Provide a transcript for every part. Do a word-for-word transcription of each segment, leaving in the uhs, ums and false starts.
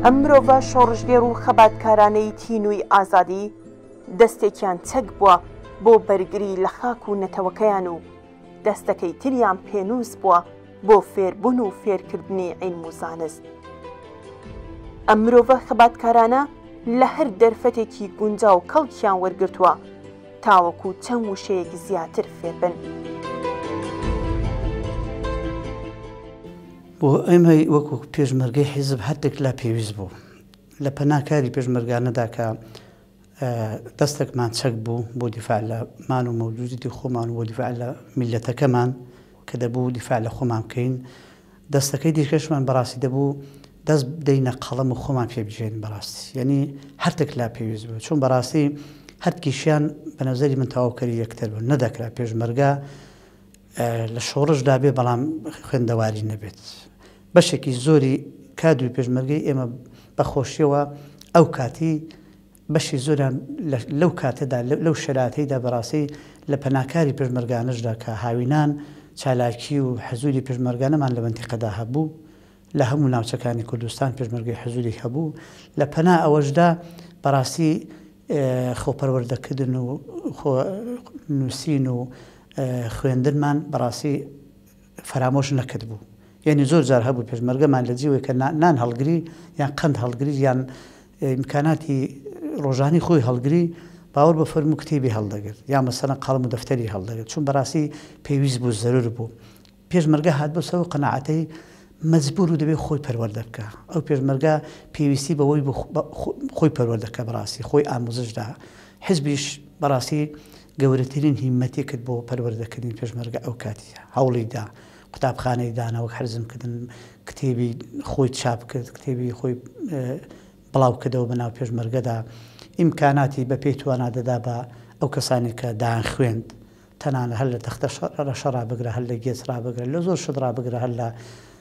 ئەم مرۆڤە شۆڕژگێر و خەباتکارانەی تینووی ئازادی دەستێکیان چەک بووە بۆ بەرگری لە خاک و نەتەوەکەیان و دەستەکەی تریان پێنووس بووە بۆ فێربوون و فێرکردنی عیلم و زانست. ئەم مرۆڤە خەباتکارانە لە هەر دەرفەتێکی گونجا و کەڵکیان وەرگرتووە تاوەکو چەند وشەیەک زیاتر فێربن. بۆ ئەمە وەکو پێشمەرگەی حیزب هەردێک لا پێویست بوو لە پەناکاری پێشمەرگانەدا کە دەستێکمان چەک بوو بۆ دیفاع لە مان و مەوجودیتی خۆمان و بۆ دیفاع لە میلەتەکەمان کە دەبوو دیفاع لە خۆمان بکەین. دەستەکەی دیکەشمان بەڕاستی دەبوو دەست بدەینە قەڵەم و خۆمان پێ بژێن بەڕاستی، یعنی هەردێک لا پێویست بوو، چون بەڕاستی هەرکیشیان بە نەزەری من تەواوکەری یەکتر بوو. نەدەکرا پێشمەرگە لە شۆڕشدا بێ بەڵام خوێندەواری نەبێت. بەشێکی زۆری کادوی پێشمەرگەی ئێمە بەخۆشیەوە ئەو کاتی بەشی زۆریان لەو کاتەدا لەو شەراتەیدا بەڕاستی لە پەناکاری پێشمەرگانەشدا کە هاوینان چالاکی و حەزوری پێشمەرگانەمان لە منتیقەدا هەبوو، لە هەموو ناوچەکانی کوردستان پێشمەرگەی حەزوری هەبوو. لە پەنا ئەوەشدا بەڕاستی خۆپەروەردەکردن و نووسین و خوێندنمان بەڕاستی فەرامۆش نەکرد بوو. یعنی زۆر جار هەبوو پێشمەرگەمان لە جیوەی کە نان هەڵگری یان قەند هەڵگری یان ئیمکاناتی ڕۆژانی خۆی هەڵگری باوەڕ بە فەرموو کتێبی هەڵدەگرت یان مەسەڵەن قەڵەم و دەفتەری هەڵدەگرت، چون بەڕاستی پێویست بوو، زەرور بوو. پێشمەرگە هات بۆ سەوە قەناعەتەی مەجبور و دەبێت خۆی پەروەردە بکە. ئەو پێشمەرگە پێویستی بەوەی خۆی پەروەردەکە بەڕاستی خۆی ئامۆزشدا. حیزبیش بەڕاستی گەورەترین هیمەتی کرد بۆ پەروەردەکردنی پێشمەرگە ئەو کاتی هەوڵیدا، قوتابخانەی دانا وەک حرزمکردن، کتێبی خۆی چاپ کرد، کتێبی خۆی بڵاو کردەوە بەناو پێشمەرگەدا، ئیمکاناتی بە پێی توانا دەدا بە ئەو کەسانی کە دان خوێند، تەنانە هەر لە تەختە شەڕا بگرە، هەر لە گێچ ڕابگرە، لە زۆر شت ڕابگرە، هەر لە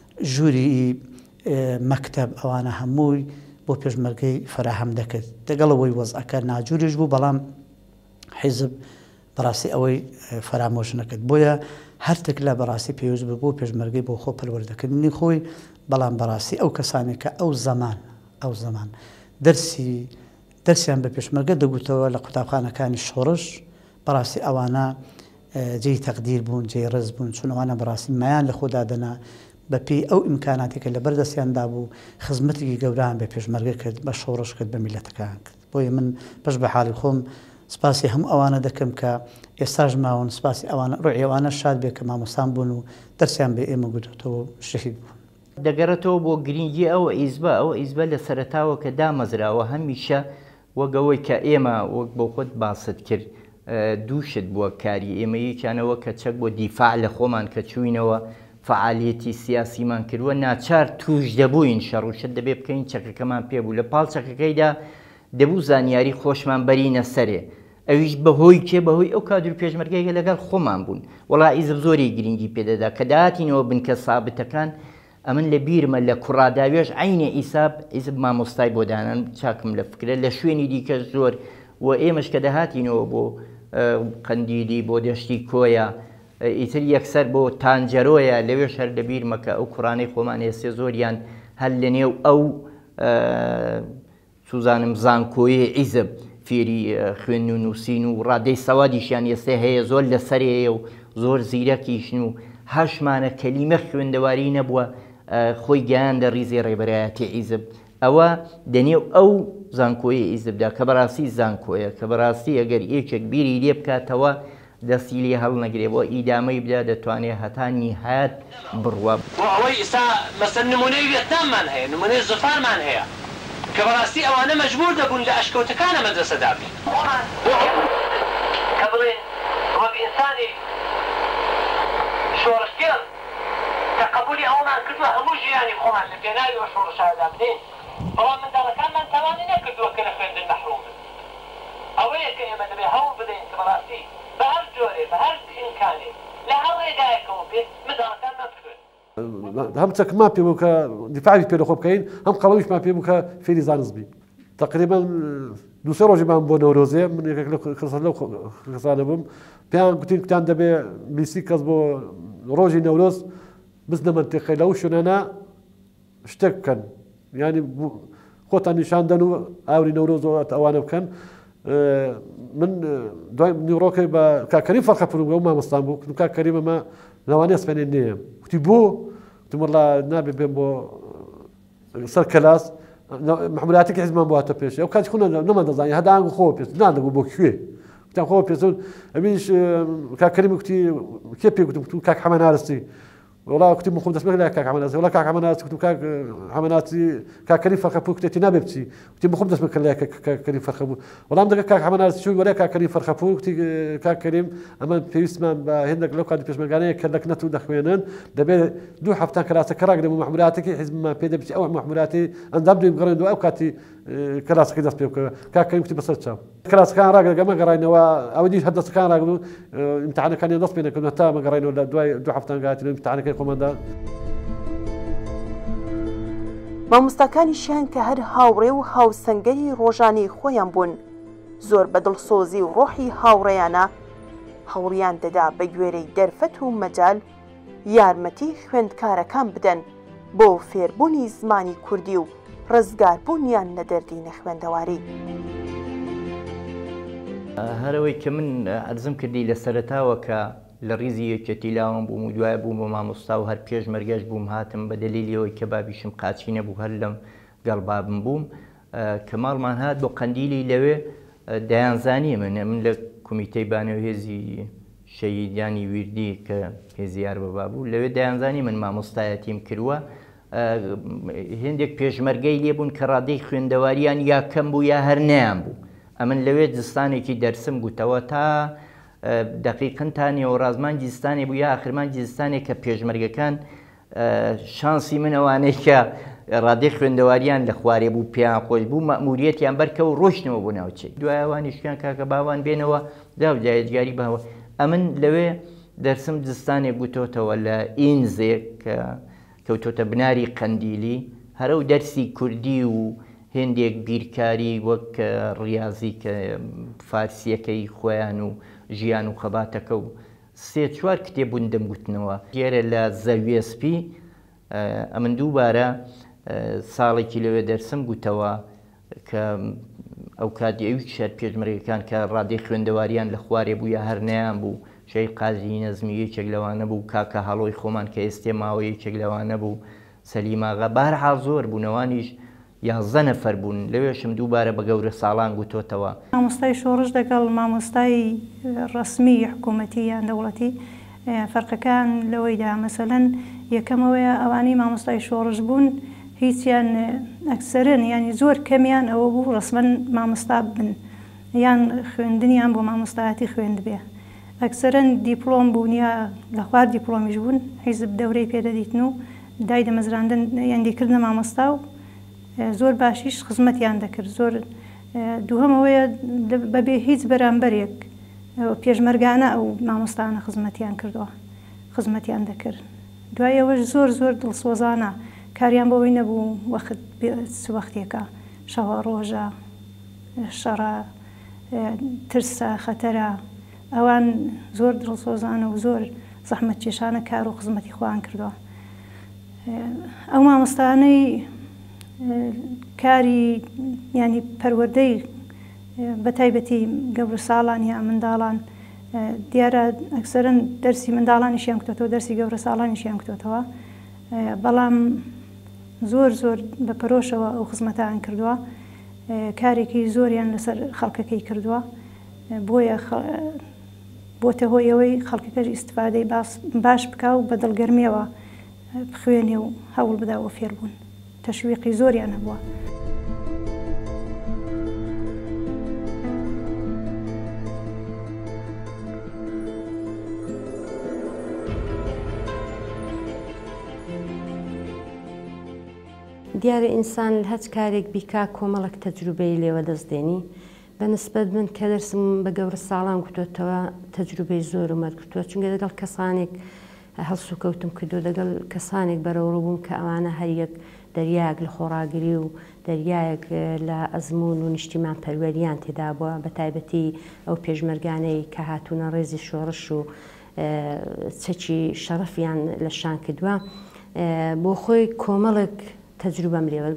ژووری مەکتەب، ئەوانە هەمووی بۆ پێشمەرگەی فەراهەم دەکرد. دەگەڵەوەی وەزعەکە ناجووریش بوو، بەڵام حیزب بەڕاستی ئەوەی فەرامۆش نەکرد. بۆیە هەرتێک لە بەڕاستی پێویست بوو بۆ پێشمەرگەی بۆ خۆ پەروەردەکردنی خۆی، بەڵام بەڕاستی ئەو کەسانی کە ئەو زەمان ئەو زەمان دەرسی دەرسیان بە پێشمەرگە دەگوتەوە لە قوتابخانەکانی شۆڕش، بەڕاستی ئەوانە جێی تەقدیر بوون، جێی ڕێز بوون، چون ئەوانە بەڕاستی مایان لە خۆدا دەنا بەپێی ئەو ئیمکاناتێکە لە بەردەستیاندا بوو خزمەتێکی گەوران بە پێشمەرگە کرد، بە شۆڕش کرد، بە میلەتەکان کرد. بۆیە من بەش بە حاڵی خۆم سپاسی هەموو ئەوانە دەکەم کە ئێستاش ماون، سپاسی ئەوانە ڕوعی ئەوانە شاد بێ کە مامۆستان بوون و دەرسیان بێ ئێمە گوتەوە شەهید بوون. دەگەڕێتەوە بۆ گرنگی ئەوە ئیزبە ئەوە ئیزبە لە سەرەتاوە کە دامەزراوە هەمیشە وەگەوەی کە ئێمە وەک بۆ خۆت باست کرد دووشت بووە کاری ئێمە، یەکیانەوە کە چەک بۆ دیفاع لە خۆمان کە چوینەوە فعالیەتی سیاسیمان کردووە، ناچار توش دەبووین، شەڕوشت دەبێ بکەین، چەکەکەمان پێبوو لە پاڵ چەکەکەیدا دەبوو زانیاری خۆشمان بەرینە سەرێ، ئەویش بەهۆی کێ بەهۆی ئەو کادر پێشمەرگەیەکە لەگەڵ خۆمان بوون. وەڵا ئیزب زۆری گرنگی پێدەدا کە داهاتینەوە بنکە سابتەکان. ئەمن لە بیرمە لە کوڕاداوێش عینە ئیساب ئیزب مامۆستای بۆ دانان چاکم لە فکرە لە شوێنی دیکە زۆر، و ئێمەش کە دەهاتینەوە بۆ قەندیلی بۆ دەشتی کۆیە ئیتر یەکسەر بۆ تانجەرۆیە، لەوێش هەر لە بیرمە کە ئەو کوڕانەی خۆمان ئێسێ زۆریان هەر لە نێو ئەو سوزانم زانکۆیی ئیزب فێری خوێن و نووسین و ڕادەی سەوادیشیان ئێستا هەیە، زۆر لەسەرەیە و زۆر زیرەکیشن و هەشمانە کەلیمە خوێندەواری نەبووە خۆی گیان لە ڕیزی ڕێبەرایەتی ئیزب. ئەوە دەنێو ئەو زانکۆیی ئیزبدا کە بەڕاستی زانکۆیە، کە بەڕاستی ئەگەر یەکێک بیری لێ بکاتەوە دەستی لێ هەڵ نەگرێ بۆ ئیدامەی بدا دەتوانێت هەتا نیهایەت بڕوە. بۆ ئەوەی ئێستا مەسەن نمونەی ڤێتناممان هەیە، نمونەی زفارمان هەیە کە بەڕاستی ئەوانە مەجبور دەبوون لە ئەشکەوتەکانە مەدرسەدا بێت کە بڵێن وەک ئینسانی شۆڕشگێر کە قبولی ئەومان کردووە هەموو ژیانی خۆمان لە پێناوی وە شۆڕشادا بدەین، بەڵام منداڵەکانمان تاوانی نەکردووە کە لە خوێندن مەحروم بن. ئەوەیە کە ئێمە دەبێت هەوڵ بدەین کە بەڕاستی بە هەر جۆرێ بە هەر ئیمکانێ لە هەر ڕێگایەکەوە بێت منداڵەکانمان بخوێن. هەم چەکمان پێ بوو کە دیفاعی پێ لەخۆ بکەین، هەم قەڵەویشمان پێ بوو کە فێری زانست بین. تقریبا دووسێ ڕۆژێمان بۆ نەورۆزێ، من یەکێک لەو کەسانە بووم، پێیان گوتین کتان دەبێ بیستی کەس بۆ ڕۆژی نەورۆز بزنە منتیقەی لەو شوێنانە شتێک بکەن، ینی خۆتان نیشاندەن و ئاوری نەورۆزەوە ئەوانە بکەن من دوای نیوڕۆکەی بە کاکەریم فەرخەپور و مامۆستان بوو کاکەریم ئەمە لەوانەیە سپێنێ نییە وتی بۆ وتم وەڵا نابێ بێم بۆ سەر کەلاس محمولاتێکی حیزبمان بواتە پێش ئەو کاتی خۆ نەمان دەزانانی هەداگو خۆ پێ نادەبوو بۆ کوێ وتیان خۆ پێچون ئەمیش کاکەریم وتی کێ پێ گوتم کاک حەمەنارستی وڵا کوتی مخم دەست لە کاک حەمەناسی وڵا کاک حەمەناسی کوتم کاک حەمەناسی کاکەریم فەرخەپور کوتێتی نابێ بچی وتی مخم دەست بکرد لە کاکەریم فەرخەپور وەڵام دەکە کاک حەمەناسی چووی وەرە کاکەریم فەرخەپور کوتی کاکەریم ئەمە پێویستمان بە هێندێک لەو کاتی پێشمەرگانەیە کە لەکنەت و دەخوێنن دەبێت دوو هەفتان کەلاسەکە ڕاگرێم و محمولاتێکی حیزبمان پێ دەبچی ئەو محمولاتی ئەندام دوێ بگەڕێنەوە ئەو کاتی کەلاسەکەی دەست پێ بکەوە کاکەریم کوتی بەسەر چاو کەلاسەکان ڕاگەمە گەڕینەوە ئەوە دی هەردەستەکان ڕاگرن و ئیمتحانەکانی دەست پێ نەکردن تا مەگەڕینەوە لە دوای دوو هەفتان گاتین ئیمتحانەکەی خۆماندا مامۆستاکانیشیان کە هەر هاوڕێ و هاوسەنگەری ڕۆژانەی خۆیان بوون زۆر بە دڵسۆزی و ڕۆحی هاوڕێیانە هەوڵیان دەدا بە گوێرەی دەرفەت و مەجال یارمەتی خوێندکارەکان بدەن بۆ فێربوونی زمانی کوردی و ڕزگاربوونیان لە دەردی نەخوێندەواری. هەرەوەی کە من عەرزم کردی لە سەرەتاوە کە لە ڕیزی یەکێتی لاوم بووم و دوایە بووم بە مامۆستا و هەر پێش مەرگەش بووم هاتم بە دەلیلیەوەی کە بابیشم قاچی نەبوو هەر لەم گەڵبابم بووم کە ماڵمان هات بۆ قەندیلی لەوێ دەیانزانی منە من لە کۆمیتەی بانەوهێزی شەیدیانی ویردی کە هێزیار بەبا بوو لەوێ دەیانزانی من مامۆستایەتیم کردووە هێندێک پێشمەرگەی لێبوون کە ڕادەی خوێندەواریان یا کەم بوو یا هەر نەیان بوو ئەمن لەوێ جستانێکی دەرسم گوتەوە تا دقیقن تا نێوەڕازمان جیستانی بوو یا ئاخرمان جیستانێک کە پێشمەرگەکان شانسی من ئەوانەی کە ڕادەی خوێندەواریان لە خوارێ بوو پێیان خۆش بوو مەموریەتیان بەرکە و ڕۆشتنەوە بوو ناوچەی دوایەوانیشیان کاکە باوان بێنەوە داوجایەتگاری باوە ئەمن لەوێ دەرسم جستانێک گوتۆتەوە لە ئینزێک کە کەوتۆتە بناری قەندیلی هەرە و دەرسی کوردی و هێندێک بیرکاری وەک ڕیاضی کە فارسیەکەی خۆیان و ژیان و خەباتەکە و سێ چوار کتێبوون دەمگوتنەوە گێرە لە زەویێسپی ئەمن دووبارە ساڵێکی لەوێ دەرسم گوتەوە کە ئەو کاتی ئەوی شەر پێشمەرگەکان کە ڕادەی خوێندەواریان لە خوارێ بوو یا هەر نەیان بوو شەی قازی نەزمی یەکێک لەوانە بوو کاکە هەڵۆی خۆمان کە ئێستێ ماوە یەکێک لەوانە بوو سەلیماغا بەهەرحاڵ زۆر بوونەوانیش یازدە نەفەر بوون لەوێشم دووبارە بە گەورە ساڵان گوتۆتەوە مامۆستای شۆڕش دەگەڵ مامۆستای ڕسمی حکوومەتی یان دەوڵەتی فەرقەکان لەوەیدا مەسەلەن یەکەمەوەیە ئەوانەی مامۆستای شۆڕش بوون هیچیان ئەکسەرن ینی زۆر کەمیان ئەوە بوو ڕسمەن مامۆستا بن یان خوێندنیان بۆ مامۆستایەتی خوێند بێ ئەکسەرەن دیپلۆم بوون یا لە خوار دیپلۆمیش بوون حیزب دەورەی پێدەدیتن و دای دەمەزراندن یاندیکردنە مامۆستا و زۆر باشیش خزمەتیان دەکرد زۆر دووهەمەوەیە بەبێ هیچ بەرامبەرێک پێشمەرگانە ئەو مامۆستانە خزمەتیان کردووە خزمەتیان دەکرد دوایەوەش زۆر زۆر دڵسۆزانە کاریان بەوەی نەبوو وەخت وەختێکە شەوە ڕۆژە شەڕە ترسە خەتەرە ئەوان زۆر دڵسۆزانە و زۆر زەحمەت کێشانە کار و خزمەتی خۆیان کردووە ئەو مامۆستانەی کاری ینی پەروەردەی بە تایبەتی گەورە ساڵان یا منداڵان دیارە ئەکسەرن دەرسی منداڵانیشیان کتۆتەوە دەرسی گەورە ساڵانیشیان کتۆتەوە بەڵام زۆر زۆر بە پەرۆشەوە ئەو خزمەتیان کردووە کارێکی زۆریان لەسەر خەڵکەکەی کردووە بۆیە بۆتە هۆیەوەی خەڵکەکەش ئیستفادەی باش بکە و بە دڵگەرمیەوە بخوێنێ و هەوڵ بداوە فێربوون تەشویقی زۆریان هەبووە. دیارە ئینسان هەچ کارێک بیکا کۆمەڵک تەجروبەی لێوە دەستێنی بە نسبەت من کە دەرسم بە گەورە ساڵان گوتۆتەوە تەجروبەی زۆر ومەت گوتووە چونکە لەگەڵ کەسانێک هەڵسو کەوتم کردو لەگەڵ کەسانێک بەرەوڕوو بووم کە ئەوانە هەریەک دەریایەک لە خۆڕاگری و دەریایەک لە ئەزمون و نیشتیمان پەروەریان تێدا بووە بە تایبەتی ئەو پێشمەرگانەی کە هاتوونە ڕێزی شۆڕش و چەکی شەڕەفیان لە شان کردووە بۆ خۆی کۆمەڵێک تەجروبەم لێوە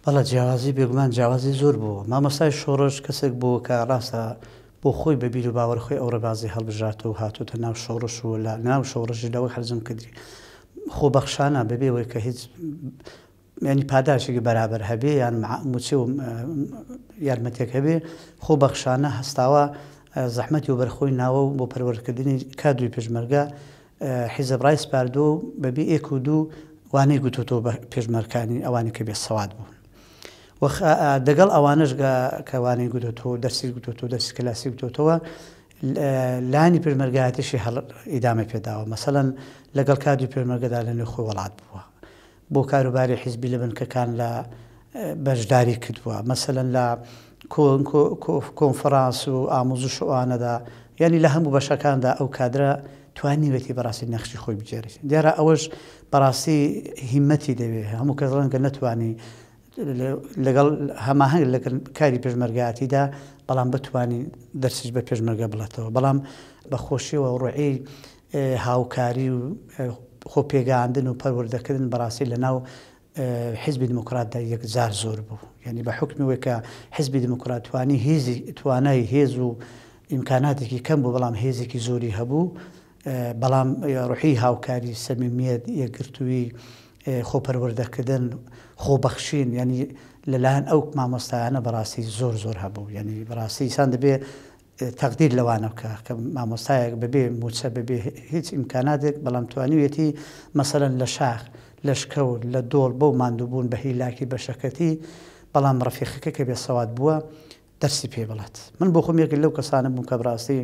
بەڵە جیاوازی بێگومان جیاوازی زۆر بوو. مامۆستای شۆڕش کەسێک بوو کە ڕاستە بۆ خۆی بەبییر و باوەڕخۆی ئەو ڕێبازی هەڵبژاتەوە و هاتووتە ناو شۆڕش و لە ناو شۆڕژی لەوەی حەرزم کردی خۆبەخشانە بەبێەوەی کە هیچ ینی پاداشێکی بەرابەر هەبێ یان موچێ و یارمەتێک هەبێ خۆبەخشانە هەستاوە زەحمەتی و بەرخۆی ناوە و بۆ پەروەردەکردنی کادروی پێشمەرگە حیزب ڕای سپاردۆ بەبێ ئێک و دوو وانەی گوتوتەوە بە پێشمەرکانی ئەوانی کە بێ سەواد بوون. دەگەڵ ئەوانش کەوانەی گوتۆتەوە دەرسی گوتۆتەوە دەرسی کلاسی گوتۆتەوە لانی پێشمەرگایەتیشی هەڵ ئیدامە پێداوە مەسەڵەن لەگەڵ کادروی پێشمەرگەدا لە نوێ خۆی وڵات بووە بۆ کاروباری حیزبی لە بنکەکان لە بەشداری کردووە مەسەڵەن لە کۆنفرانس و ئامۆزش ئەوانەدا یعنی لە هەموو بەشەکاندا ئەو کادرە توانیوێتی بەڕاستی نەخشی خۆی بجێڕێت. دیارە ئەوەش بەڕاستی هیمەتی دەوێت هەموو کەس ڕەنگە نەتوانی لەگەڵ هەماهنگ لەگەڵ کاری پێشمەرگایەتیدا بەڵام بتوانی دەرسیش بە پێشمەرگە بڵێتەوە بەڵام بەخۆشیەوە ڕوعی هاوکاری و خۆپێگاندن و پەروەردەکردن بەڕاستی لە ناو حیزبی دموکراتدا یەکجار زۆر بوو. یعنی بە حکمیەوەی کە حیزبی دموکرات توانی هێزی توانای هێز و ئیمکاناتێکی کەم بوو بەڵام هێزێکی زۆری هەبوو بەڵام ڕوحی هاوکاری سەمیمیەت یەکگرتووی خۆپەروەردەکردن خۆبەخشین ینی لەلایەن ئەو مامۆستایانە بەڕاستی زۆر زۆر هەبوو یعنی بەڕاستی ئینسان دەبێت تەقدیر لەوانە بکە کە مامۆستایەک بەبێ موچە بەبێ هیچ ئیمکاناتێک بەڵام توانیوێتی مەسەرەن لە شاخ لە شکەوت لە دۆڵ بەو ماندووبوون بە هیلاکی بەشەکەتی بەڵام ڕەفیقەکە کە بێ سەواد بووە دەرسی پێ بڵێت. من بۆ خۆم یەکێک لەو کەسانە بووم کە بڕاستی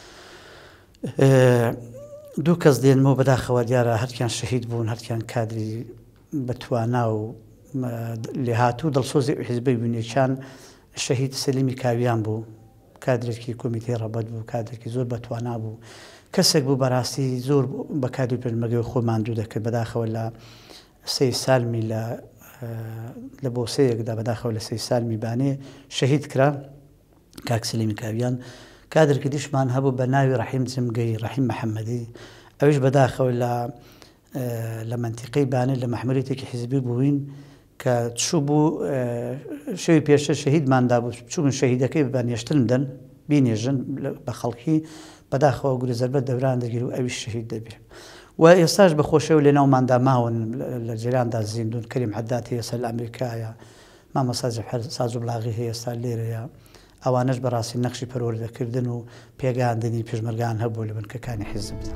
دوو کەس دێنمەوە بەداخەوە دیارە هەرکیان شەهید بوون هەرکیان کادری بەتوانا و لێهاتوو دڵسۆزی حیزبەی بوونیەکان شەهید سەلیمی کاویان بوو کادرێکی کۆمیتەی ڕەبەت بوو کادرێکی زۆر بەتوانا بوو کەسێک بوو بەڕاستی زۆر بە کادری پێشمەرگەی خۆی ماندوو دەکرد بەداخەوە لە سێ سالمی لە لە بۆ سەیەکدا بەداخەوە لە سێ سالمی بانێ شەهید کرا کاک سەلیمی کاویان کادرێکی دیشمان هەبوو بە ناوی ڕەحیم جمگەی ڕەحیم محەممەدی ئەوش بەداخەوە لە لە منتیقەی بانێ لە مەحمولیتێکی حیزبی بووین کە چوو بوو شەوی پێشە شەهیدماندا بوو چوون شەهیدەکەی بەنیێشتن دەن بینێژن بە خەڵکی بەداخەوە گورە زەربەت دەوران دەگیر و ئەویش شەهید دەبێت و ئێستاش بەخۆشەوە لە ناوماندا ماون لە جێراندا زیندون کەریم حەداد هەیە سەر لە ئەمریکایە مامۆستا ساز و بڵاغی هەیە ئێستا لێرەیە ئەوانش بەڕاستی نەخشی پەروەردەکردن و پێگەاندنی پێشمەرگان هەبوو لە بنکەکانی حیزبدا.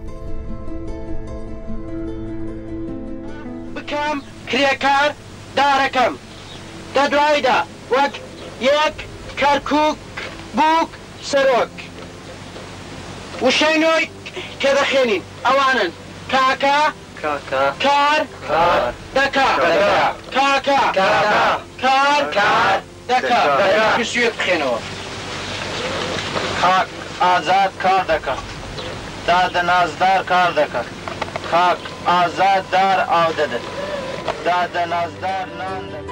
بکەم کرێکار دارەکەم دە دوایدا وەک یەک کەرکووک بووک سەرۆک وشەینۆی کە دەخێنین ئەوانن کاکە کار دەکا کاکە کار دەکا پسوێت بخێنەوە کاک ئازاد کار دەکات دادە نازدار کار دەکات کاک ئازاد دار ئاو دەدەت دادە نازدار نان دەکات.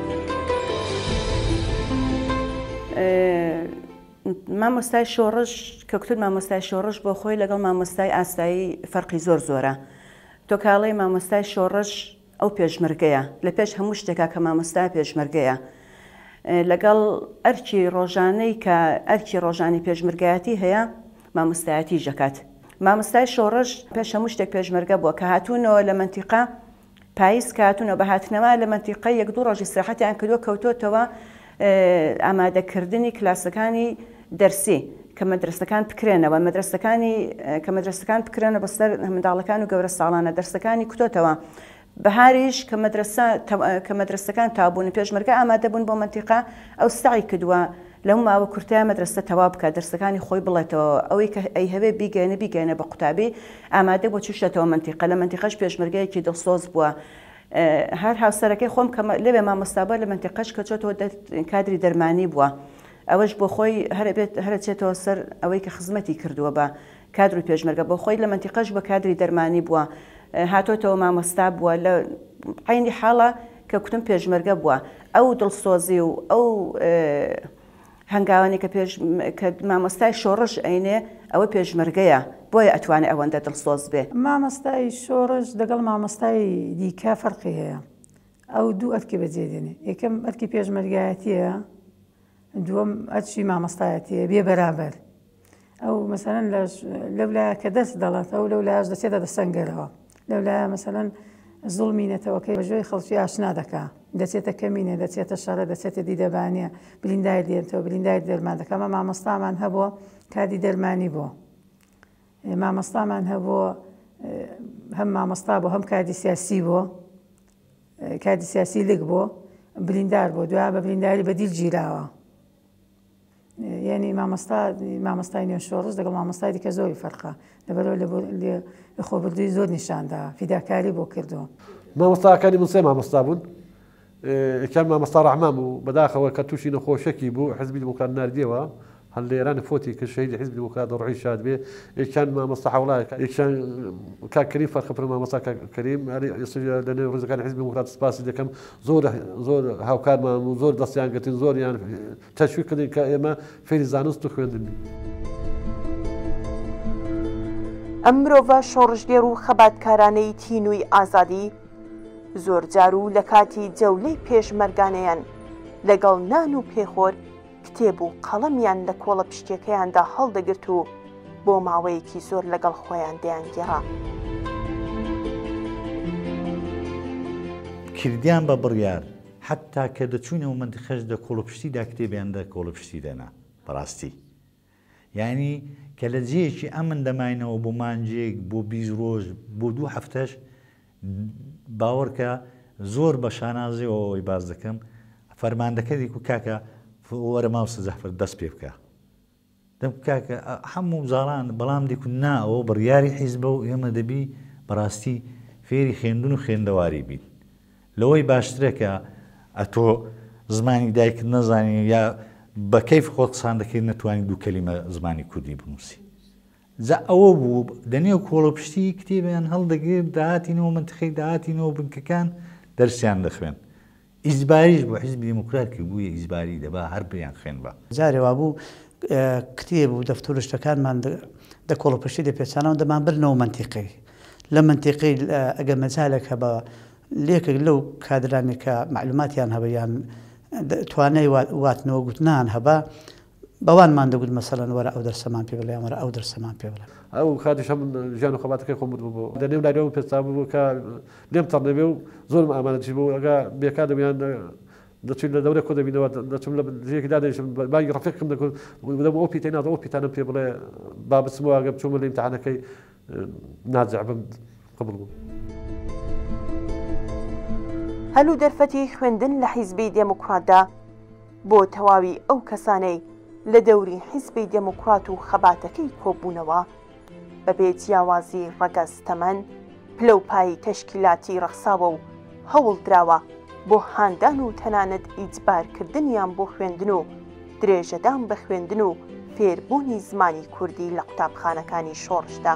مامۆستای شۆڕش کە کتتون مامۆستای شۆڕش بۆ خۆی لەگەڵ مامۆستای ئاستایی فەرقی زۆر زۆرە. تۆ کاڵەی مامۆستای شۆڕش ئەو پێشمەرگەیە لە پێش هەموو شتێکا کە مامۆستای پێشمەرگەیە لەگەڵ ئەرکی ڕۆژانەی کە ئەرکی ڕۆژانی پێشمەرگایەتی هەیە مامۆستایەتی ژەکات. مامۆستای شۆڕش پێش هەموو شتێک پێشمەرگە بووە کە هاتوونەوە لە منتیقا پاییز کاتونەوە بە هاتنەوە لە منتیقە یەک دوو ڕۆژی سەحەتیان کردووە کەوتۆتەوە ئامادەکردنی کلاسەکانی دەرسی کە مەدرسەکان بکرێنەوە مەدرسەکانی کە مەدرسەکان بکرێنە بەسەر منداڵەکان و گەورە ساڵانە دەرسەکانی کوتۆتەوە بەهاریش کە مەدرسەکان تابوون پێشمەرگە ئامادە بوون بۆ منتیقا ئەو سعی کردووە لەو ماوە کورتای مەدرسە تەواو بکە دەرسەکانی خۆی بڵێتەوە ئەوەی کە ئەی هەبێ بیگەێنە بیگەێنە بە قوتابی ئامادە بۆ چوشێتەوە منتیقە لە منتیقەش پێشمەرگەیەکی دڵسۆز بووە. هەر هاوسەرەکەی خۆم لەوێ مامۆستابە لە منتیقەش کە چۆتەوە کادری دەرمانی بووە ئەوەش بۆ خۆی هەرچێتەوە سەر ئەوەی کە خزمەتی کردووە بە کادری پێشمەرگە بۆ خۆی لە منتیقەش بە کادری دەرمانی بووە هاتۆتەوە مامۆستا بووە لە عینی حاڵە کە کوتم پێشمەرگە بووە ئەو دڵسۆزی و ئەو هەنگاوانی کە مامۆستای شۆڕش ئەینێ ئەوە پێشمەرگەیە بۆیە ئەتوانێت ئەوەندە دڵسۆز بێ. مامۆستای شۆڕش دەگەڵ مامۆستای دیکە فەرقی هەیە ئەو دوو ئەرکی بەجێدێنێ یەکەم ئەرکی پێشمەرگایەتیە دووەم ئەرچی مامۆستایەتیە بێ بەرابەر ئەو مەسەلەن لەولایە کە دەست دەڵات ئەو لەولایەش دەچێتە دەسەنگەرەوە لەولایە مەسەلەن زوڵمی نەتەوەکەی بەژۆی خەڵکی ئاشنا دەکا دەچێتە کەمینێ دەچێتە شەڕە دەچێتە دیدەبانیە بریندای دێنێتەوە بریندای دەرمان دەکە ئەمە مامۆستامان هەبووە کاتی دەرمانی بووە مامۆستامان هەبووە هەم مامۆستا بوو هەم کاتی سیاسی بووە کاتی سیاسی لک بووە بریندار بوو دوای بە برینداری بەدیل گیراوە یعنی مامۆستا مامۆستای نوێشۆڕژ لەگەڵ مامۆستای دیکە زۆری فەرقە لەبەرەوە لە خۆبردووی زۆر نیشاندا فیداکاری بۆ کردووە مامۆستاکانی من سێ مامۆستا بوون یەکەم مامۆستا ڕەحمان بوو بەداخەوە کە تووشی نەخۆشەکی بوو حیزبی دموکرات ناردیەوە هەل لە ئێران فۆتی کرد شەهیدی حیزبی دموکرات ڕوحی شاد بێ یەکیان مامۆستا حەوڵایە یەکیان کاک کەریم فەرخەپر مامۆستا کەریم لەنێو ڕێزەکانی حیزبی دموکرات سپاسی دەکەم زۆر زۆر هاوکارمان و زۆر دەستیان گرتین زۆریان تەشویق کردین کە ئێمە فێری زانست و خوێندن ئەم مرۆڤە شۆڕژگێر و خەباتکارانەی تینووی ئازادی زۆر جار و لە کاتی جەولەی پێشمەرگانەیان لەگەڵ نان و پێخۆر کتێب و قەڵەمیان لە کۆڵە پشتێکەیاندا هەڵدەگرت و بۆ ماوەیەکی زۆر لەگەڵ خۆیان دەیانگێڕا کردیان بە بڕیار حتا کە دەچوونەوە منتخەش دە کۆڵەپشتیدا کتێبیان دە کۆڵەپشتی دەنا بەڕاستی یعنی کە لە جێیەکی ئەمن دەماینەوە بۆ مانجێک بۆ بیست ڕۆژ بۆ دوو هەفتەش باوەڕکە زۆر بە شانازیەوەی باز دەکەم فەرماندەکە دیک و کاکە وەرە ماوسە زەفر دەست پێ بکە دەم کاکە هەموو زاڵان بەڵام دیک و نا ئەوە بڕیاری حیزبە و ئێمە دەبی بەڕاستی فێری خوێندون و خوێندەواری بین لەوەی باشترە کە ئەتۆ زمانی دایکت نەزانی یا بە کەیف خۆت قسان دەکەیت نەتوانانی دوو کەلیمە زمانی کوردی بنووسی جا ئەوە بوو دەنێو کۆڵەپشتی کتێبیان هەڵدەگرێت داهاتینەوە منتخەی داهاتینەوە بنکەکان دەرسیان دەخوێن ئیزباریش بۆ حیزبی دموکرات کە بوویە ئیزباری دەبا هەر بریان خوێن بە جارێوا بوو کتێب و دەفتەر و شتەکانمان دە کۆڵەپشتی دەپێچانەوە دەمان برنەوە منتیقی لە منتیقی ئەگەر مەجالێک هەبە لێکێک لەو کادرانی کە معلوماتیان هەبەیان توانای واتنەوە گوتنان هەبە بەوانمان دەگوت مەسەڵەن وەرە ئەو دەرسەمان پێ بڵێ وەرە ئەو دەرسەمان پێ بڵێ ئەو کاتیش هەم ژیان و خەباتەکەی خۆم بوو دەنێو لایەوە پێستا بوو کە لێم تەڕنەبێ و زۆرم ئامانەتی بوو ئەگە بێکار دەبیان دەچین لە دەورە کۆ دەبینەوە دەچم لە جێکی دادەنیشم بانگی ڕەفیقم دەکرد دەم ئەو پیتەی ناوە ئەو پیتانم پێ بڵێ با بچمەوە ئەگە بچوومە لە ئیمتیحانەکەی ناجەعبم قبول بوو. هەلو دەرفەتی خوێندن لە حیزبی دێموکراتدا بۆ تەواوی ئەو کەسانەی لە دەوری حیزبی دێموکرات و خەباتەکەی کۆبوونەوە بەبێ جیاوازی ڕەگەز تەمەن پلەپایی تەشکیلاتی ڕەخساوە و هەوڵ دراوە بۆ هاندان و تەنانەت ئیجبارکردنیان بۆ خوێندن و درێژەدان بە خوێندن و فێربوونی زمانی کوردی لە قوتابخانەکانی شۆڕشدا.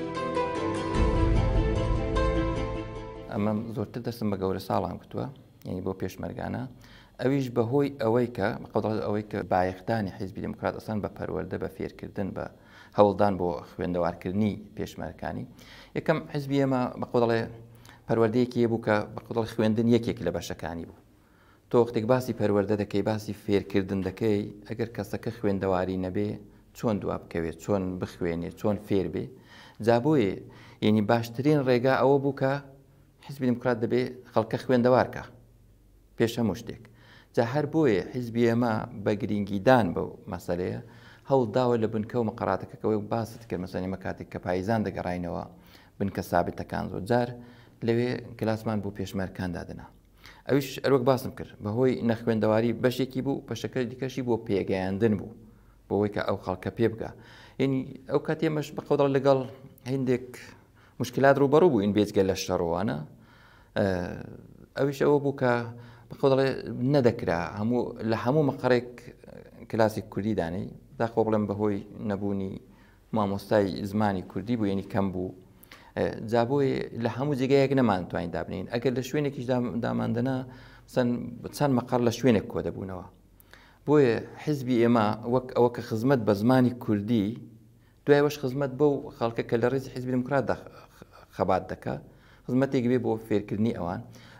ئەمە زۆرتر دەستم بە گەورە ساڵان کردووە یعنی بۆ پێشمەرگانە ئەویش بەهۆی ئەوەی کە بەقەدڵ ئەوەی کە بایەختانی حیزبی دموکرات ئەسان بە پەروەردە بە فێرکردن بە هەوڵدان بۆ خوێندەوارکردنی پێشمەرەکانی یەکەم حیزبی ئێمە بەقەدڵێ پەروەردەیەکی هەبوو کە بەقەدڵ خوێندن یەکێک لە بەشەکانی بوو تۆ وەختێک باسی پەروەردە دەکەی باسی فێرکردن دەکەی ئەگەر کەسەکە خوێندەواری نەبێ چۆن دوا بکەوێت چۆن بخوێنێت چۆن فێر بێ جا بۆیە یعنی باشترین ڕێگا ئەوە بوو کە حیزبی دموکرات دەبێ خەڵکە خوێندەوارکە پێش هەموو شتێک جا هەر بۆیە حیزبی ئێمە بە گرنگیدان بەو مەسەلەیە هەوڵداوە لە بنکە و مەقەراتەکەەوەی باست کرد مەسەلەی کاتێک کە پاییزان دەگەڕاینەوە بنکە سابتەکان زۆر جار لەوێ کلاسمان بۆ پێشمەرگەکان دادنا ئەویش ئەروەک باسم کرد بەهۆی نەخوێندەواری بەشێکی بوو بەشەکە دیکەشی بۆ پێگەیاندن بوو بۆەوەی کە ئەو خەڵکە پێ بکە یعنی ئەو کاتێمەش بەقەدڵ لەگەڵ هەندێک مشکلات ڕوبەڕوو بوو ئین بێجگە لە شەڕوانە ئەویش ئەوە بوو کە بەخۆدڵێ نەدەکرا هەموو لە هەموو مەقەڕێک کلاسی کوردی دانەی داخۆ بڵێم بەهۆی نەبوونی مامۆستای زمانی کوردی بوو یعنی کەم بوو جا بۆی لە هەموو جێگایەک نەمانتوانین دابنین ئەگەر لە شوێنێکیش داماندنا چەند مەقەڕ لە شوێنێک کۆ دەبوونەوە بۆیە حیزبی ئێمە وەک ئەوە کە خزمەت بە زمانی کوردی دوایەوەش خزمەت بەو خەڵکە کە لە ڕێزی حیزبی دموکرات خەبات دەکات خزمەتێک بێ بۆ فێرکردنی ئەوان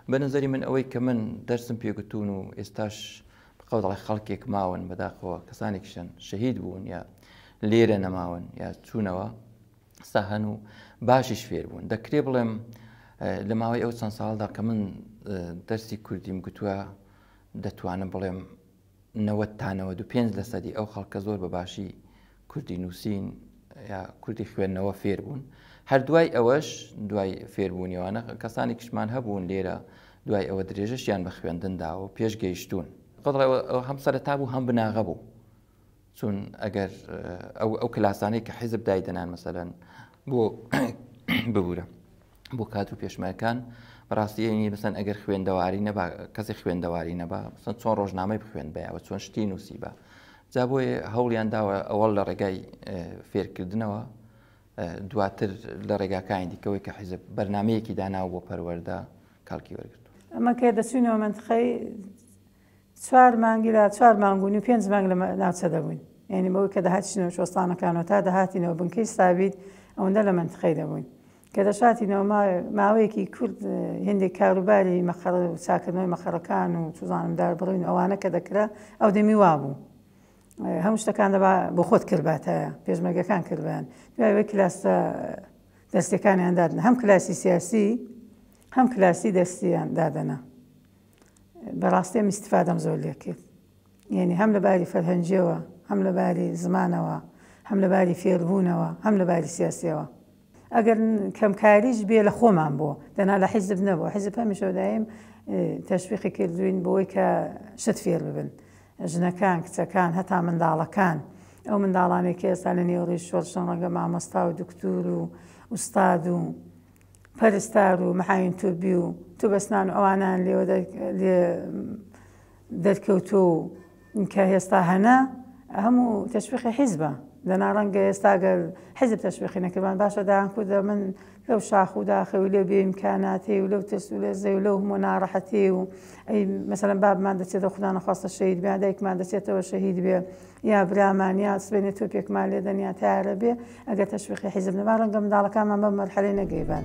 بە نظری من ئەوەی کە من دەرسم پێگوتون و ئێستاش قەوڵی خەڵکێک ماون بەداخەوە کەسانێکشن شەهید بوون یا لێرە نەماون یا چوونەوە سا هەن و باشیش فێر بوون. دەکرێ بڵێم لە ماوەی ئەو چەند ساڵدا کە من دەرسی کوردیم گوتووە دەتوانم بڵێم نەوەت تانەوە دو پێنج لە سەدی ئەو خەڵکە زۆر بە باشی کوردی نووسین یا کوردی خوێندنەوە فێر بوون. هەر دوای ئەوەش دوای فێربوونیەوانە کەسانی کشمان هەبوون لێرە دوای ئەوە درێژەشیان بە خوێندندا و پێش گەیشتون. هەم سەرەتا بوو هەم بناغە بوو چون ئەگەر ئەو کلاسانەی کە حیزب دایدەنان مەسەلەن بۆ ببوورە بۆ کات و پێشمەکان بەڕاستیەنی بەسەن ئەگەر خوێندەواری نەبا کەسی خوێندەواری نەبا بەسەن چۆن ڕۆژنامەی بخوێن بەیەوە چۆن شتی نووسی بە جا بۆیە هەوڵیان داوە ئەوەڵ لە ڕێگای فێرکردنەوە دواتر لە ڕێگاکانی دیکەوەی کە حیزب بەرنمەیەکی داناو بۆ پەروەردە کاڵکی وەرگرت. ئەمە کە دەچوونەوە منتخەی چوار مانگی لە چوار مانگونی و پێنج مانگ لە ناوچە دەبووین، یعنی بەوەی کە دەهاتینەوە شۆستانەکانەوە تا دەهاتینەوە بنکەی سابیت ئەوەندە لە منتخەی دەبووین کە دەشاتینەوە ماوەیەکی کورد هێندێک کاروباری مەخەڕ و چاکردنەوەی مەخەڕەکان و توزانمدار بڕین ئەوانە کە دەکرا ئەو دەمی وا بوو هەموو شتەکان دەبا بۆ خۆت کردباتایە پێشمەرگەکان کردیان دوایەوەی کلاسە دەستەکانیان دادن هەم کلاسی سیاسی هەم کلاسی دەستیان دادەنا. بەڕاستی میستیفادەم زۆر لێ کرد، یعنی هەم لە باری فەرهەنگیەوە هەم لە باری زمانەوە هەم لە باری فێربوونەوە هەم لە باری سیاسیەوە. ئەگەر کەمکاریش بێ لە خۆمان بۆ دەنا لە حیزب نەبوو حیزب هەمیشە دایم تەشویقی کردوین بۆی کە شت فێر ببن ژنەکان کچەکان هەتا منداڵەکان ئەو منداڵانێک کە ئێستا لە نێوڕی شۆڕشن ڕەنگە مامۆستا و دکتور و ئوستاد و پەرستار و مەحاوین توبی و تو بەسنان و ئەوانان لێوە لێ دەرکەوتۆ و کە هێستا هەنا هەموو تەشویقی حیزبە دەنا ڕەنگە ئێستاگەر حیزب تەشویقی نەکردوان باشە دایان کوردە من لەو شاخ و داخەوی و لێو بێئیمکاناتی و لەو تەست و لە زەی و لەو هەموو ناڕەحەتی و ئەی مەسەلەن بابمان دەچێتە خوددا نەخواستە شەهید بێ دایکمان دەچێتەوە شەهید بێ یا برامان یا سبێنێت تۆپێکمان لێدەن یا تیارە بێ ئەگەر تەشویقی حیزب نەبا ڕەنگە منداڵەکانمان بەم مەرحەلەی نەگەیبان.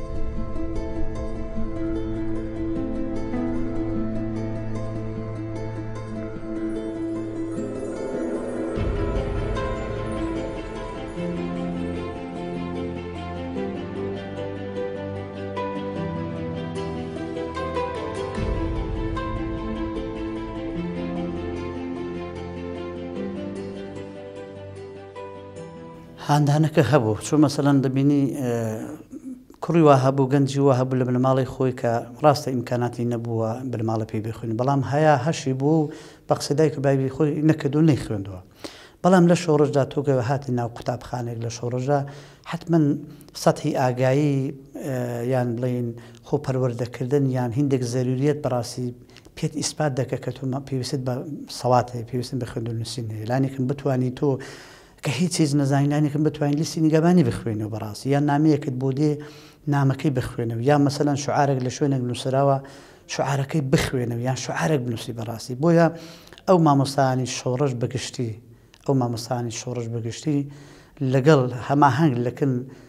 هاندانەکە هەبوو چۆن مەسەلەن دەبینی کوڕی وا هەبوو گەنجی وا هەبوو لە بنەماڵی خۆی کە ڕاستە ئیمکاناتی نەبووە بنەماڵە پێی بخوێنی بەڵام هەیە هەشی بوو بە قسەدای کە بابی خۆی نەکرد و نەی خوێندەوە بەڵام لە شۆڕژدا تۆگەوە هاتی ناو قوتابخانێک لە شۆڕژدا حتمما سەتحی ئاگایی یان بڵین خۆ پەروەردەکردن یان هیندێک زەروریەت بەڕاستی پێت ئیسپات دەکە کە تۆ پێویست بە سەوات هەیە پێویستن بە خوێندن و نووسین هەیە لانێکم بتوانی تۆ کە هیچ چیز نەزانینانێکم بتوانین لیستی نیگەبانی بخوێنەوە بەڕاستی یان نامەیەکت بۆ دێ نامەکەی بخوێنەوە یان مەسەلەن شعارێک لە شوێنێک نووسراوە شعارەکەی بخوێنەوە یان شعارێک بنووسی بەڕاستی بۆیە ئەو مامۆستانی شۆڕش بەگشتی ئەو مامۆستانی شۆڕش بەگشتی لەگەڵ هەماهەنگ لەکن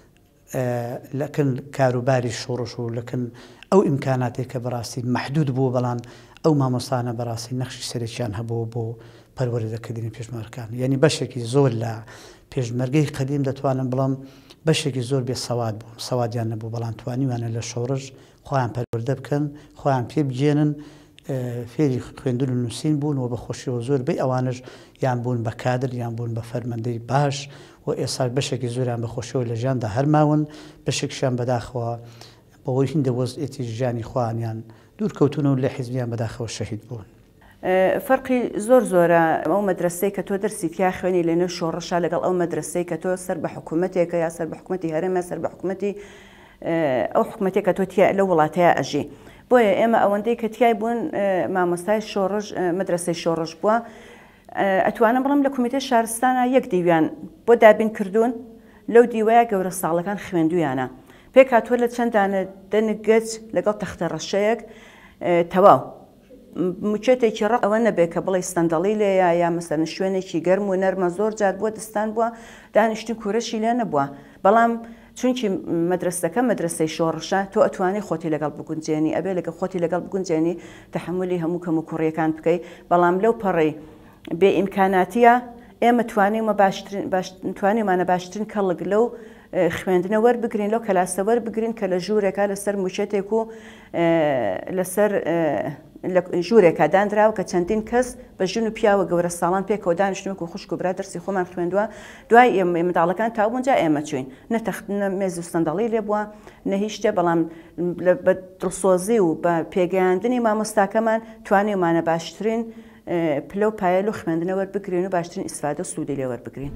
لەکن کاروباری شۆڕش و لەکن ئەو ئیمکاناتێک کە بەڕاستی مەحدود بوو بەڵام ئەو مامۆستانە بەڕاستی نەخشی سەرێکیان هەبوو بۆ پەروەردەکردنی پێشمەرگەکان یعنی بەشێکی زۆر لە پێشمەرگەی قەدیم دەتوانم بڵام بەشێکی زۆر بێ سەواد بوو سەوادیان نەبوو بەڵام توانیوانە لە شۆڕش خۆیان پەروەردە بکەن خۆیان پێ بگێنن فێری خوێندن و نووسین بوون و بەخۆشیەوە زۆر بێ ئەوانش یان بوون بە کادر یان بوون بە فەرمەندەی باش و ئێستا بەشێکی زۆریان بەخۆشیەوە لە ژیاندا هەرماون بەشێکشیان بەداخەوە بەوەی هیندە وەزعێتی ژیانی خۆیان دوورکەوتون و لە حیزبیان بەداخەوە شەهید بوون. فەرقی زۆر زۆرە ئەو مەدرسەی کە تۆ دەرسی تیا خوێنی لەنێو شۆڕەشا لەگەڵ ئەو مەدرسەی کە تۆ سەر بە حکوومەتێکە یا سەر بە حکوومەتی هەرێمە سەر بە حکوومەتی ئەو حکوومەتێک کە تۆ لە وڵاتەیە ئەژی بۆیە ئێمە ئەوەندەی کە تیای بوون مامۆستای شۆڕژ مەدرسەی شۆڕژ بووە ئەتوانم بڵم لە کومیتەی شارستانە یەک دیویان بۆ دابین کردوون لەو دیوایە گەورە ساڵەکان خوێندویانە پێک هاتووە لە چەندانە دەنگەچ لەگەڵ تەختە ڕەشەیەک تەواو موچێتێکی ڕق ئەوە نەبێت کە بڵێ ستەندەڵی لێیە یا مەسەرن شوێنێکی گەرم و نەرمە زۆر جار بووە دەستان بووە دانیشتن کوورەشی لێ نەبووە بەڵام چونکی مەدرسەکە مەدرسەی شۆڕشە تۆ ئەتوانی خۆتی لەگەڵ بگونجێنی ئەبێ لەگە خۆتی لەگەڵ بگونجێنی تەحملی هەموو کەم و کوڕیەکان بکەیت بەڵام لەو پەڕی بێ ئیمکاناتیە ئێمە توانیمانە باشترین کەڵک لەو خوێندنە وەربگرین لەو کەلاسە وەربگرین کە لە ژوورێکە لەسەر موچێتێک و لەسەر ژوورێکە دانراوە کە چەندین کەس بە ژن و پیاوە گەورە ساڵان پێکەوە دانیشتنوەک و خوشک و برا دەرسی خۆمان خوێندووە دوای ئێمە منداڵەکان تاوبوونجا ئێمە چوین نەتەختنە مێز و سندەڵی لێ بووە نە هیچ شتێ بەڵام بە دڵسۆزی و بە پێگەیاندنی مامۆستاکەمان توانیمانە باشترین پلە و پایەل و خوێندنە وەربگرین و باشترین ئیسفادە و سوودی لێ وەربگرین.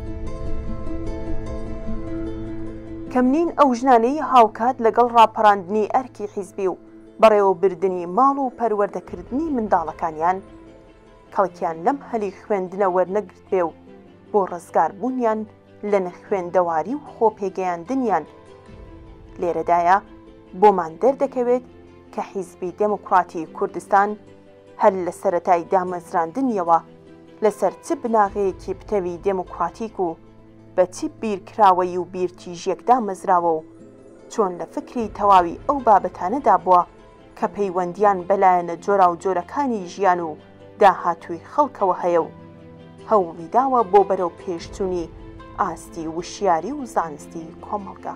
کەمنین ئەو ژنانەی هاوکات لەگەڵ ڕاپەڕاندنی ئەرکی حیزبی و بەڕێوەبردننی ماڵ و پەروەردەکردنی منداڵەکانیان کەڵکیان لەم هەلی خوێندنە وەرنەگرت بێ و بۆ ڕزگار بوونیان لە نەخوێندەواری و خۆپێگەیاندنیان لێرەدایە بۆمان دەردەکەوێت کە حیزبی دموکراتی کوردستان هەر لە سەرەتای دامەزراندنیەوە لەسەر چ بناغەیەکی پتەوی دموکراتیک و بە چی بیرکراوەی و بیرتیژیەک دامەزراوە و چۆن لە فکری تەواوی ئەو بابەتانەدا بووە کە پەیوەندیان بەلایەنە جۆرا و جۆرەکانی ژیان و داهاتووی خەڵکەوە هەیە و هەوڵی داوە بۆ بەرەو پێشچوونی ئاستی وشیاری و زانستی کۆمەڵگە.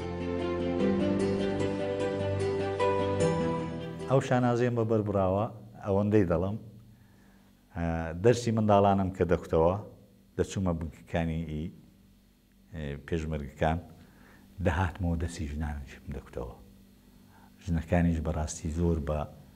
ئەو شانازێم بە بەربراوە ئەوەندەی دەڵم دەرسی منداڵانم کە دەکوتەوە دەچوومە بنکەکانی پێشمەرگەکان دەهاتمەوە دەستی ژنانشم دەکوتەوە ژنەکانیش بەڕاستی زۆر بە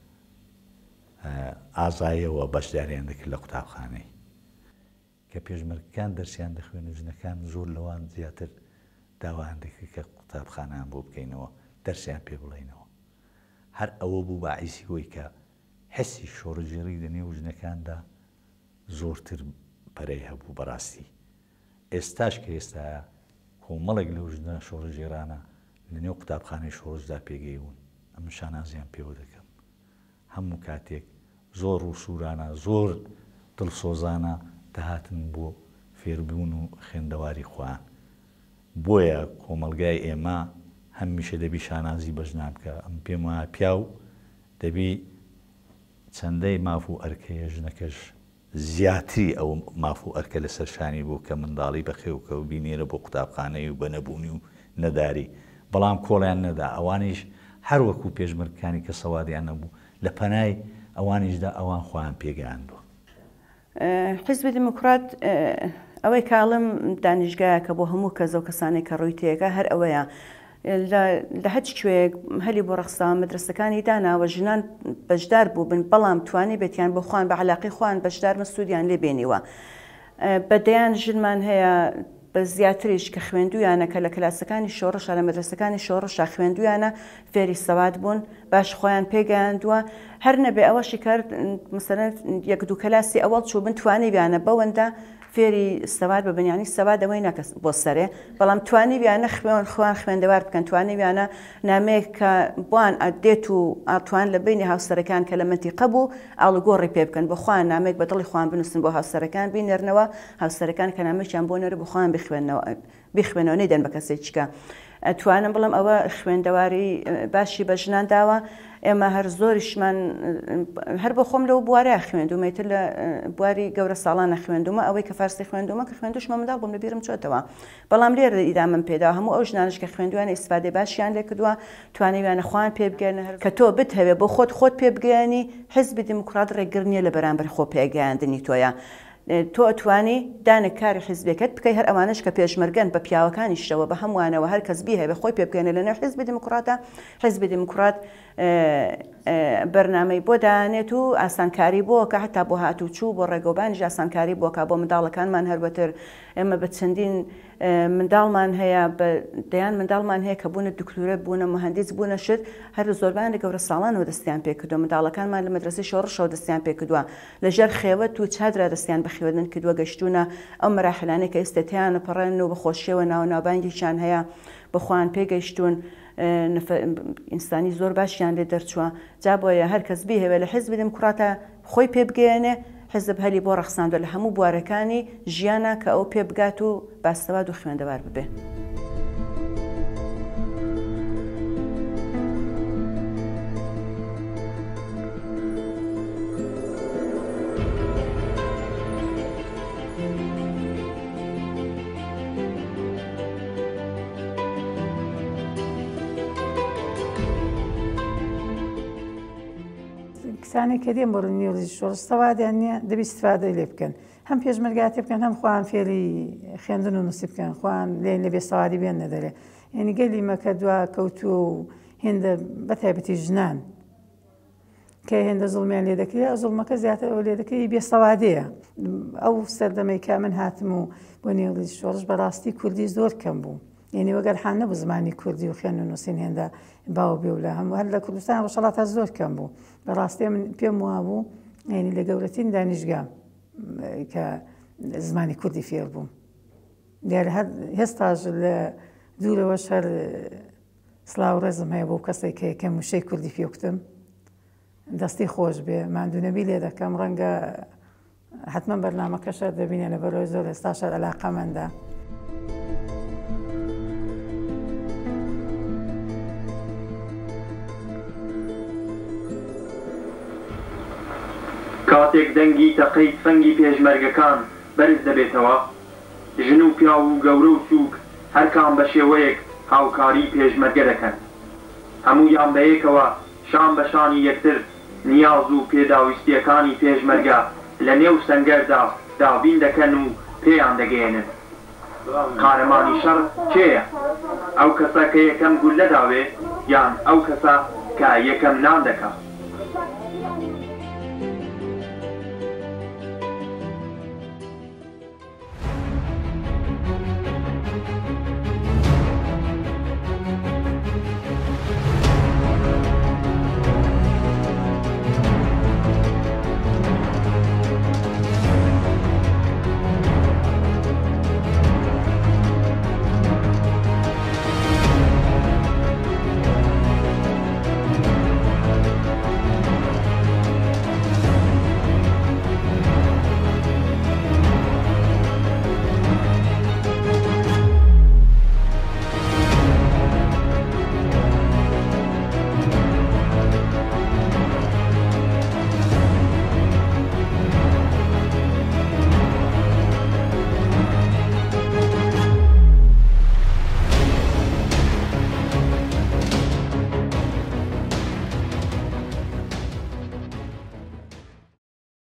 ئازایەوە بەشداریان دەکرد لە قوتابخانەی کە پێشمەرگەکان دەرسیان دەخوێن و ژنەکان زۆر لەوان زیاتر داوایان دەکرد کە قوتابخانەیان بۆ بکەینەوە دەرسیان پێ بڵێنەوە هەر ئەوە بوو باعیسی هۆی کە حسی شۆڕەژێڕی لە نێو ژنەکاندا زۆرتر پەرەی هەبوو بەڕاستی ئێستاش کە ئێستاە کۆمەڵێک لەو ژنە شۆڕەژێرانە لە نێو قوتابخانەی شۆڕژدا پێگەیون ئەم شانازیان پێوە دەکەم هەموو کاتێک زۆر و سوورانە زۆر دڵسۆزانە دەهاتن بۆ فێربوون و خوێندەواری خوان بۆیە کۆمەلگای ئێمە هەمیشە دەبی شانازی بەژنان بکە ئەم پێم وایە پیا و دەبی چەندەی ماف و ئەرکەیە ژنەکەش زیاتری ئەو ماف و ئەرکە لەسەر شانی بوو کە منداڵی بەخێوکە و بینێرە بۆ قوتابخانەی و بە نەبوونی و نەداری بەڵام کۆڵیان نەدا ئەوانیش هەر وەکو پێشمەرگەکانی کە سەوادیان نەبوو لە پەنای ئەوانیشدا ئەوان خۆیان پێگەیاندووە. حیزبی دموکرات ئەوەی کاڵم دانیشگایە کە بۆ هەموو کەس و کەسانی کە ڕووی تێگە هەر ئەوەیە لە هەچ کوێک هەلی بۆ ڕەخسا مەدرسەکانی داناوە ژنان بەشدار بوو بن بەڵام توانی بێتیان بۆ خوان بە علاقی خوان بەشدار مەسوودیان لێ بێنیوە بەدەیان ژنمان هەیە بە زیاتریش کە خوێندویانە کە لە کلاسەکانی شۆڕشە لە مەدرسەکانی شۆڕشە خوێندویانە فێری سەواد بوون باش خۆیان پێگەیاندووە هەر نەبێ ئەوەشی کرد مەسەلەن یەک دوو کەلاسی ئەوەڵ چوو بن توانیویانە بەوەندە فێری سەواد بە بنیانی سەواد ئەوەی ناکە بۆ سەرێ بەڵام توانیویانە خوێن خوان خوێندەوار بکەن توانیویانە نامەیە کە بوان دێت و ئاتوان لە بینی هاوسەرەکان کە لە منتیقە بوو ئاڵوگۆڕی پێ بکەن بۆ خوان نامێک بە دڵی خوان بنووسن بۆ هاوسەرەکان بینێرنەوە هاوسەرەکان کە نامێکیان بۆ نەرە بۆ خوان بخوێنەوە بخوێنەوە نەیدەن بە کەسێکیکە ئەتوانم بڵم ئەوە خوێندەواری باشی بە ژنان داوە ئێمە هەر زۆریشمان هەر بۆ خۆم لەو بوارەیە خوێندومەتر لە بواری گەورە ساڵانە خوێندومە ئەوەی کە فارسی خوێندومە کە خوێندوشمە منداڵ بووم لە بیرم چۆتەوە بەڵام لێرە ئیدامم پێدا هەموو ئەو ژنانش کە خوێندویانە ئیسفادەی باشیان لێ کردووە توانیویانە خوان پێ بگەێنە کە تۆ بتهەوێ بۆ خۆت خۆت پێ بگەیانی حیزبی دموکرات ڕێگر نییە لە بەرامبەر خۆ پێگەیاندنی تۆیە تۆ ئەتوانی دانە کاری حیزبەکەت بکەی هەر ئەوانش کە پێشمەرگەن بە پیاوەکانیشەوە بە هەمووانەوە هەر کەس بیهێ بە خۆی پێ بکەێنە لەنێو حیزبی دموکراتە حیزبی دموکرات بەرنامەی بۆ دانێت و ئاسانکاری بۆ کە هەتا بۆ هاتوچوو بۆ ڕێگەوبانیش ئاسانکاری بۆکە بۆ منداڵەکانمان هەروەتر ئێمە بە چەندین منداڵمان هەیە دەیان منداڵمان هەیە کە بوونە دکتورە بوونە مهندس بوونە شت هەر زۆربیان لە گەورە ساڵانەوە دەستیان پێ کردووە منداڵەکانمان لە مەدرسەی شۆڕشەوە دەستیان پێ کردووە لەژێر خێوەت و چادرا دەستیان بە خێوەدن کردووە گەشتونە ئەو مەراحلانەی کە ئێستاتیانە پەڕێن و بە خۆشیەوە ناو ناوبانگیشان هەیە بەخۆیان پێگەیشتون ئینسانی زۆر باشیان لێ دەرچووە جا بۆیە هەر کەس بیهێوێ لە حیزبی دموکراتە خۆی پێ بگەێنێ حیزب هەلی بۆ ڕەخساندوە لە هەموو بوارەکانی ژیانە کە ئەو پێ بگات و باسەواد و خوێندەوار ببێ. کەسانی کە دێن بۆ نێڵی شۆڕش سەوادیان نییە دەبی استفادەی لێ بکەن هەم پێشمەرگاتی بکەن هەم خوان فێری خوێندن و نووسی بکەن خوان لێن لە بێسەوادی بێن نەدەرێ یعنی گەلی مەکە دوا کەوتووە و هێندە بەتایبەتی ژنان کە هێندە زڵمیان لێ دەکرێت زڵمەکە زیاتر ئەو لێ دەکەی بێسەوادەیە ئەو سەردەمەی کا من هاتم و بۆ نێڵی شۆڕش بەڕاستی کوردی زۆر کەم بوو یعنی وەگەر حان نەبوو زمانی کوردی و خوێن و نووسین هێندە باو بێ و لە هەموو هەر لە کوردستان ڕۆژهەڵاتە زۆر کەم بوو بەڕاستی من پێم وا بوو یعنی لە گەورەترین دانیشگام کە زمانی کوردی فێر بووم دیارە هێستاش لە دوورەوەش هەر سلااو ڕێزم هەیە بۆ کەسێک کە یەکەم وشەی کوردی فێوکتم دەستی خۆش بێ ماندوونەبی لێ دەکەم ڕەنگە حتمما بەرنامەکەشە دەبینێ لە بەرەوەی زۆر ئێستاشە عەلاقەمەندە کاتێک دەنگی تەقەی فەنگی پێشمەرگەکان بەرز دەبێتەوە ژن و پیا و گەورە و چووک هەرکان بە شێوەیەک هاوکاری پێشمەرگە دەکەن هەموویان بەیەکەوە شان بە شانی یەکتر نیاز و پێداویستیەکانی پێشمەرگە لە نێو سەنگەردا دابین دەکەن و پێیان دەگەێنن قارەمانی شەڕ کێیە ئەو کەسە کە یەکەم گول لەداوێ یان ئەو کەسە کە یەکەم نان دەکات